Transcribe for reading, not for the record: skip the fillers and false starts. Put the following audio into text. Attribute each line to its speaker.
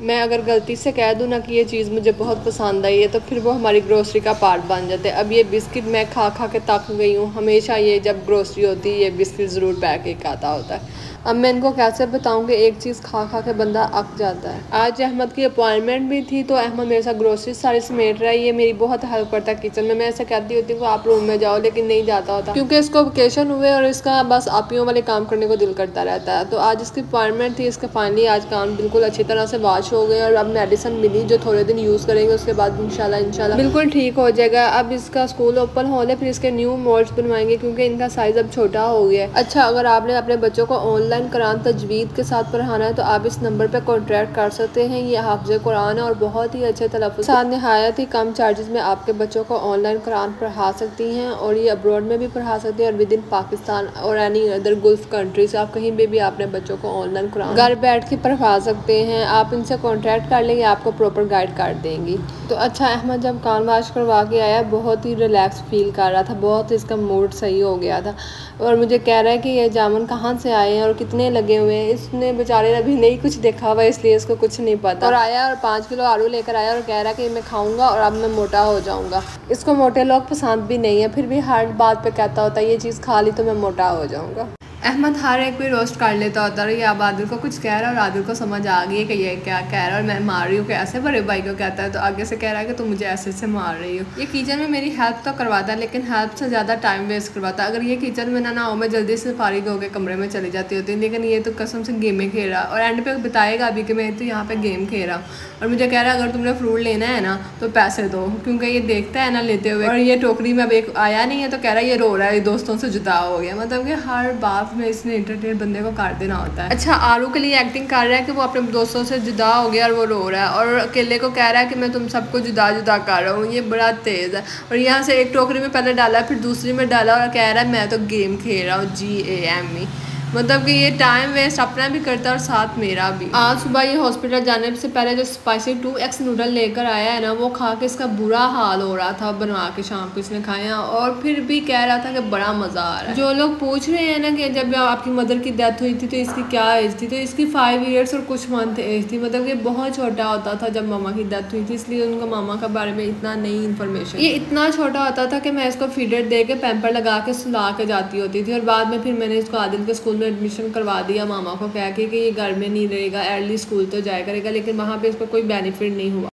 Speaker 1: मैं अगर गलती से कह दूँ ना कि ये चीज़ मुझे बहुत पसंद आई है तो फिर वो हमारी ग्रोसरी का पार्ट बन जाते हैं। अब ये बिस्किट मैं खा खा के थक गई हूँ, हमेशा ये जब ग्रोसरी होती है ये बिस्किट ज़रूर पैक एक आता होता है। अब मैं इनको कैसे बताऊँ कि एक चीज़ खा खा के बंदा अक जाता है। आज अहमद की अपॉइंटमेंट भी थी तो अहमद मेरे साथ ग्रोसरी सारी समेट रहा है। ये मेरी बहुत हेल्प करता है किचन में। मैं ऐसे कहती होती हूँ आप रूम में जाओ, लेकिन नहीं जाता होता क्योंकि इसको वेकेशन हुए और इसका बस आपियों वाले काम करने को दिल करता रहता है। तो आज इसकी अपॉइंटमेंट थी, इसका फाइनली आज काम बिल्कुल अच्छी तरह से वॉश हो गए और अब मेडिसिन मिली जो थोड़े दिन यूज़ करेंगे, उसके बाद इंशाल्लाह बिल्कुल ठीक हो जाएगा। अब इसका स्कूल ओपन होने फिर इसके न्यू मोड्स बनवाएंगे क्योंकि इनका साइज़ अब छोटा हो गया है। अच्छा, अगर आपने अपने बच्चों को ऑनलाइन कुरान तजवीद के साथ पढ़ाना है तो आप इस नंबर पर कॉन्टैक्ट कर सकते हैं। ये हाफ़िज़ कुरान है और बहुत ही अच्छे तलफ़्फ़ुज़ के साथ नहायत ही कम चार्जेस में आपके बच्चों को ऑनलाइन कुरान पढ़ा सकती हैं और ये अब्रॉड में भी पढ़ा सकती हैं और विद इन पाकिस्तान और एनी अदर गल्फ कंट्री से आप कहीं भी अपने बच्चों को ऑनलाइन कुरान घर बैठ के पढ़ा सकते हैं। आप इनसे कॉन्टैक्ट कर लेंगे, आपको प्रॉपर गाइड कर देंगी। तो अच्छा, अहमद जब कान वाश करवा के आया बहुत ही रिलैक्स फील कर रहा था, बहुत इसका मूड सही हो गया था और मुझे कह रहा है कि ये जामुन कहाँ से आए हैं और कितने लगे हुए हैं। इसने बेचारे ने अभी नहीं कुछ देखा हुआ इसलिए इसको कुछ नहीं पता और आया और 5 किलो आलू लेकर आया और कह रहा है कि मैं खाऊंगा और अब मैं मोटा हो जाऊंगा। इसको मोटे लोग पसंद भी नहीं है, फिर भी हर बात पे कहता होता है ये चीज़ खा ली तो मैं मोटा हो जाऊंगा। अहमद हर एक भी रोस्ट कर लेता होता है। ये अब आदिल को कुछ कह रहा है और आदिल को समझ आ गई है कि ये क्या कह रहा है और मैं मार रही हूँ कि ऐसे बड़े भाई को कहता है तो आगे से कह रहा है कि तुम मुझे ऐसे मार रही हो। ये किचन में मेरी हेल्प तो करवाता है लेकिन हेल्प से ज़्यादा टाइम वेस्ट करवाता है। अगर ये किचन में ना हो मैं जल्दी से फारिग होकर कमरे में चली जाती होती, लेकिन ये तो कसम से गेमें खेल रहा और एंड पे बताएगा अभी कि मैं तो यहाँ पे गेम खेल रहा हूँ और मुझे कह रहा है अगर तुमने फ्रूट लेना है ना तो पैसे दो, क्योंकि ये देखता है ना लेते हुए और ये टोकरी में अब एक आया नहीं है तो कह रहा है ये रो रहा है, दोस्तों से जुदा हो गया। मतलब कि हर बात में इसने इंटरटेन बंदे को काट देना होता है। अच्छा, आरू के लिए एक्टिंग कर रहा है कि वो अपने दोस्तों से जुदा हो गया और वो रो रहा है और अकेले को कह रहा है कि मैं तुम सबको जुदा जुदा कर रहा हूँ। ये बड़ा तेज है और यहाँ से एक टोकरी में पहले डाला फिर दूसरी में डाला और कह रहा है मैं तो गेम खेल रहा हूँ GAME। मतलब कि ये टाइम वेस्ट अपना भी करता है और साथ मेरा भी। आज सुबह ये हॉस्पिटल जाने से पहले जो स्पाइसी 2X नूडल लेकर आया है ना वो खा के इसका बुरा हाल हो रहा था, बनवा के शाम को इसने खाया और फिर भी कह रहा था कि बड़ा मज़ा आ रहा है। जो लोग पूछ रहे हैं ना कि जब आपकी मदर की डेथ हुई थी तो इसकी क्या एज थी, तो इसकी 5 ईयर्स और कुछ मंथ एज थी। मतलब कि बहुत छोटा होता था जब मामा की डेथ हुई थी, इसलिए उनको मामा के बारे में इतना नई इन्फॉर्मेशन। ये इतना छोटा होता था कि मैं इसको फीडर दे के पैम्पर लगा के सुला के जाती होती थी और बाद में फिर मैंने इसको आदिल के स्कूल में एडमिशन करवा दिया मामा को कह के कि ये घर में नहीं रहेगा, अर्ली स्कूल तो जाया करेगा, लेकिन वहाँ पे इसको कोई बेनिफिट नहीं हुआ।